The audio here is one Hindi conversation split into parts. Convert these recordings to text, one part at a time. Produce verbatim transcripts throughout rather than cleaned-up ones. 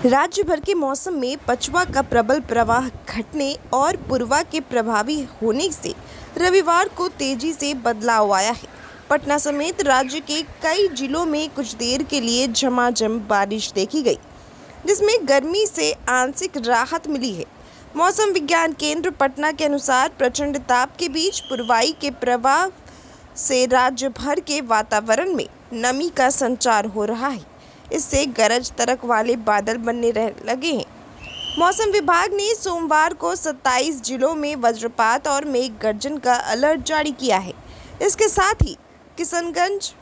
राज्य भर के मौसम में पछुआ का प्रबल प्रवाह घटने और पूर्वा के प्रभावी होने से रविवार को तेजी से बदलाव आया है। पटना समेत राज्य के कई जिलों में कुछ देर के लिए झमाझम बारिश देखी गई, जिसमें गर्मी से आंशिक राहत मिली है। मौसम विज्ञान केंद्र पटना के अनुसार प्रचंड ताप के बीच पूर्वाई के प्रभाव से राज्य भर के वातावरण में नमी का संचार हो रहा है। इससे गरज तड़क वाले बादल बनने लगे हैं। मौसम विभाग ने सोमवार को सत्ताईस जिलों में वज्रपात और मेघ गर्जन का अलर्ट जारी किया है। इसके साथ ही किशनगंज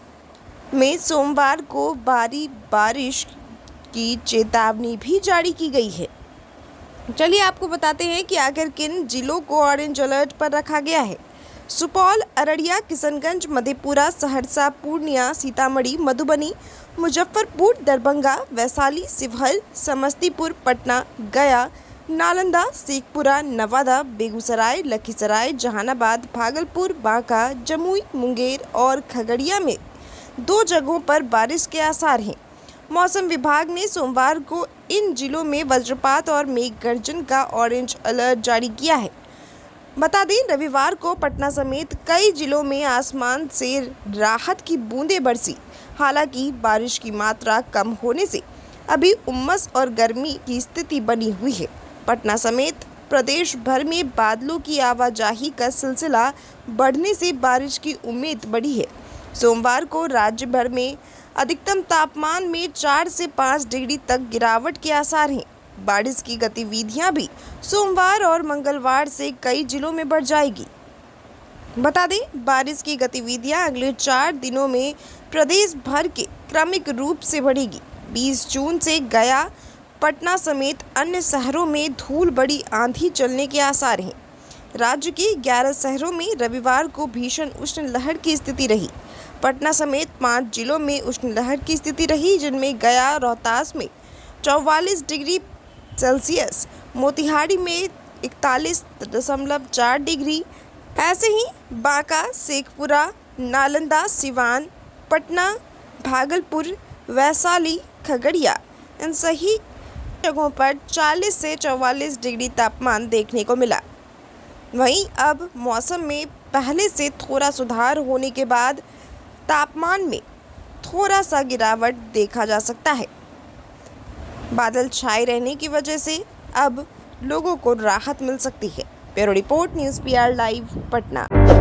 में सोमवार को भारी बारिश की चेतावनी भी जारी की गई है। चलिए आपको बताते हैं कि आखिर किन जिलों को ऑरेंज अलर्ट पर रखा गया है। सुपौल, अररिया, किशनगंज, मधेपुरा, सहरसा, पूर्णिया, सीतामढ़ी, मधुबनी, मुजफ्फरपुर, दरभंगा, वैशाली, शिवहर, समस्तीपुर, पटना, गया, नालंदा, शेखपुरा, नवादा, बेगूसराय, लखीसराय, जहानाबाद, भागलपुर, बांका, जमुई, मुंगेर और खगड़िया में दो जगहों पर बारिश के आसार हैं। मौसम विभाग ने सोमवार को इन जिलों में वज्रपात और मेघ गर्जन का ऑरेंज अलर्ट जारी किया है। बता दें, रविवार को पटना समेत कई जिलों में आसमान से राहत की बूंदें बरसी। हालांकि बारिश की मात्रा कम होने से अभी उमस और गर्मी की स्थिति बनी हुई है। पटना समेत प्रदेश भर में बादलों की आवाजाही का सिलसिला बढ़ने से बारिश की उम्मीद बढ़ी है। सोमवार को राज्य भर में अधिकतम तापमान में चार से पाँच डिग्री तक गिरावट के आसार हैं। बारिश की गतिविधियां भी सोमवार और मंगलवार से कई जिलों में बढ़ जाएगी। बता दें, बारिश की गतिविधियां अगले चार दिनों में प्रदेश भर के क्रमिक रूप से बढ़ेगी। बीस जून से गया, पटना समेत अन्य शहरों में धूल बड़ी आंधी चलने के आसार हैं। राज्य के ग्यारह शहरों में रविवार को भीषण उष्ण लहर की स्थिति रही। पटना समेत पाँच जिलों में उष्ण लहर की स्थिति रही, जिनमें गया, रोहतास में चौवालीस डिग्री सेल्सियस, मोतिहारी में इकतालीस दशमलव चार डिग्री, ऐसे ही बांका, शेखपुरा, नालंदा, सिवान, पटना, भागलपुर, वैशाली, खगड़िया, इन सही जगहों पर चालीस से चौवालीस डिग्री तापमान देखने को मिला। वहीं अब मौसम में पहले से थोड़ा सुधार होने के बाद तापमान में थोड़ा सा गिरावट देखा जा सकता है। बादल छाए रहने की वजह से अब लोगों को राहत मिल सकती है। Bureau report, news PR live, Patna.